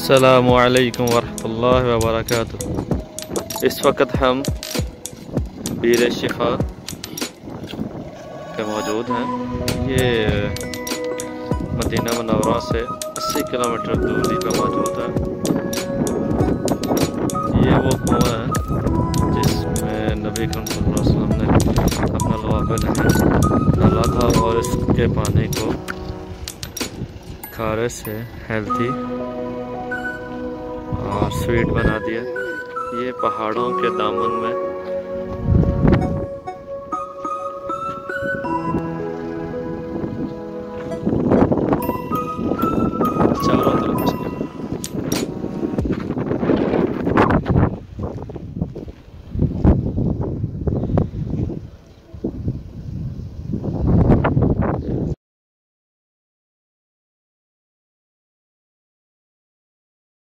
अस्सलामु अलैकुम वरहमतुल्लाहि वबरकातुहू। इस वक्त हम बीर-ए-शिफा पे मौजूद हैं। ये मदीना मुनव्वरा से 80 किलोमीटर दूरी पर मौजूद है। ये वो कुआं है जिसमें नबी सल्लल्लाहु अलैहि वसल्लम ने अपना लवाबिल डाला था और इसके पानी को खारे से हेल्थी और स्वीट बना दिया। ये पहाड़ों के दामन में